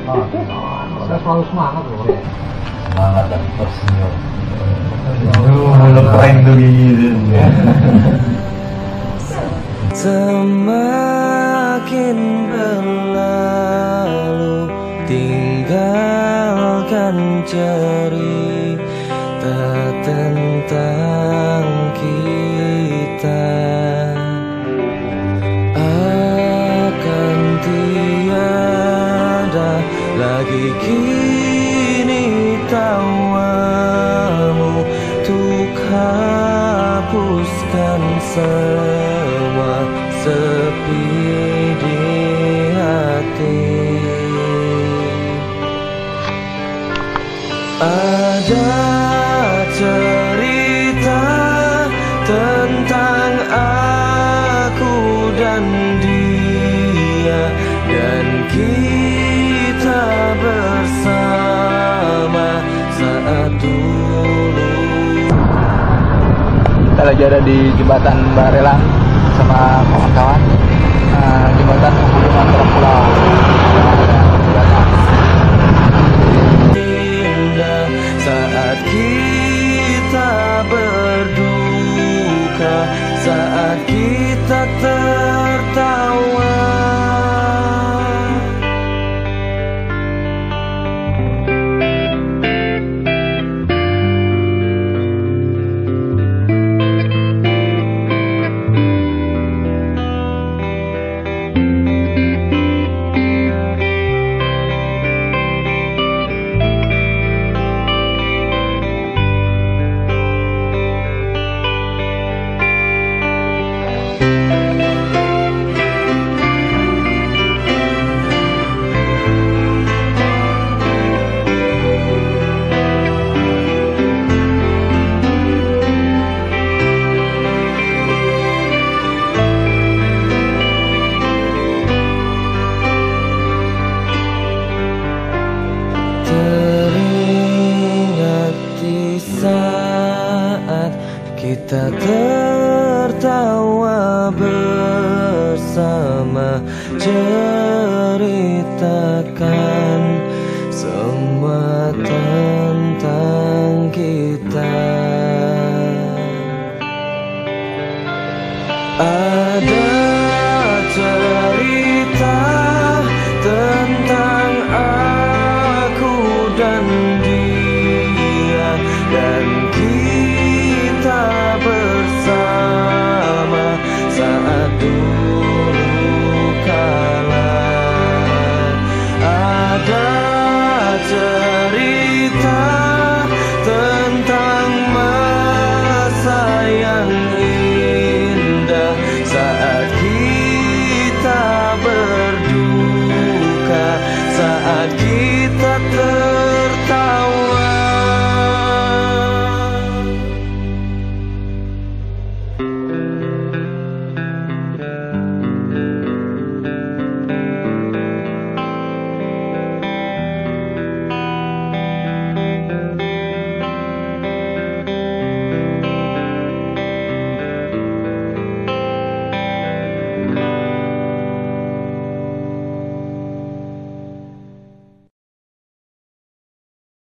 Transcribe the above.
Saya selalu semangat loh. Semangat dan tersenyum. Keren tuh gitu. Semakin berlalu, tinggalkan cerita tentang kita. Akan tiada lagi kini tawamu untuk hapuskan semua sepi di hati. Ada cerita tentang aku dan dia, dan kita bersama saat dulu. Kita lagi ada di jembatan Barelang sama kawan-kawan. Jembatan penghubung antara pulau. Indah saat kita berduka, saat kita tertawa. Teringat di saat kita tertawa bersama, ceritakan